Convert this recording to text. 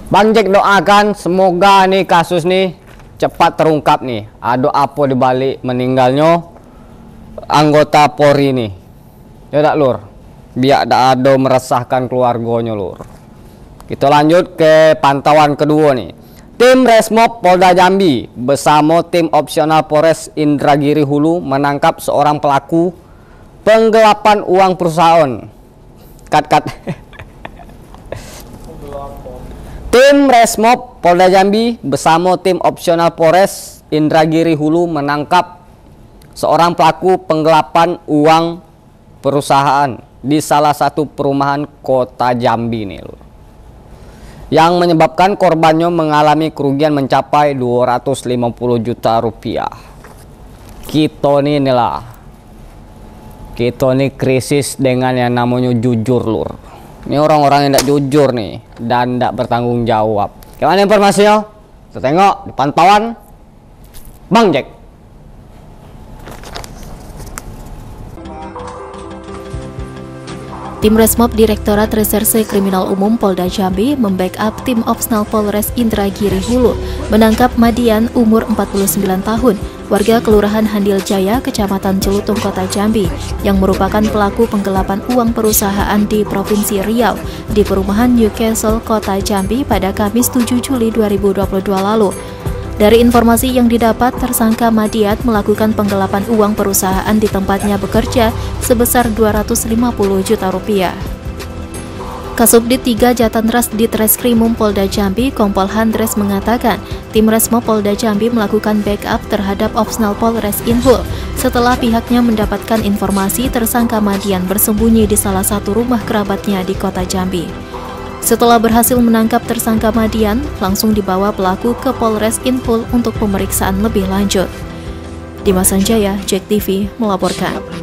Bang Jack doakan semoga nih kasus nih cepat terungkap nih. Ada apa dibalik meninggalnya anggota Polri nih. Ya tak lur, biar tak ada meresahkan keluarganya lur. Kita lanjut ke pantauan kedua nih. Tim Resmob Polda Jambi bersama tim opsional Polres Indragiri Hulu menangkap seorang pelaku penggelapan uang perusahaan. Tim Resmob Polda Jambi bersama tim opsional Polres Indragiri Hulu menangkap seorang pelaku penggelapan uang perusahaan di salah satu perumahan kota Jambi nih lur, yang menyebabkan korbannya mengalami kerugian mencapai 250 juta rupiah. Kita nih krisis dengan yang namanya jujur lur. Ini orang-orang yang tidak jujur nih dan tidak bertanggung jawab. Gimana informasinya? Kita tengok di pantauan Bang Jack. Tim Resmob Direktorat Reserse Kriminal Umum Polda Jambi membackup tim Opsnal Polres Indragiri Hulu menangkap Madian umur 49 tahun, warga Kelurahan Handil Jaya, Kecamatan Celutung, Kota Jambi, yang merupakan pelaku penggelapan uang perusahaan di Provinsi Riau di perumahan Newcastle, Kota Jambi pada Kamis 7 Juli 2022 lalu. Dari informasi yang didapat, tersangka Madiat melakukan penggelapan uang perusahaan di tempatnya bekerja sebesar 250 juta rupiah. Kasubdit 3 Jatanras Ditreskrimum Polda Jambi, Kompol Handres mengatakan, tim Resmob Polda Jambi melakukan backup terhadap Opsnal Polres Inhul setelah pihaknya mendapatkan informasi tersangka Madian bersembunyi di salah satu rumah kerabatnya di Kota Jambi. Setelah berhasil menangkap tersangka Madian, langsung dibawa pelaku ke Polres Inhul untuk pemeriksaan lebih lanjut. Dimas Sanjaya, JEK TV melaporkan.